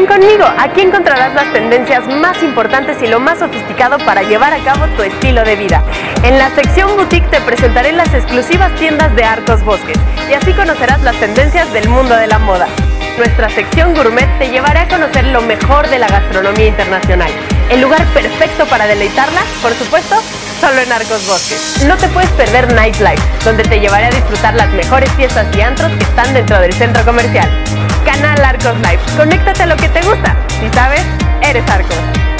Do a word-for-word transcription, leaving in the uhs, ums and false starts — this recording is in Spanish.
conmigo, aquí encontrarás las tendencias más importantes y lo más sofisticado para llevar a cabo tu estilo de vida. En la sección boutique te presentaré las exclusivas tiendas de Arcos Bosques y así conocerás las tendencias del mundo de la moda. Nuestra sección gourmet te llevará a conocer lo mejor de la gastronomía internacional. El lugar perfecto para deleitarla, por supuesto, solo en Arcos Bosques. No te puedes perder Nightlife, donde te llevaré a disfrutar las mejores fiestas y antros que están dentro del centro comercial. Canal Arcos Life, conéctate a lo que te gusta. Si sabes, eres Arcos.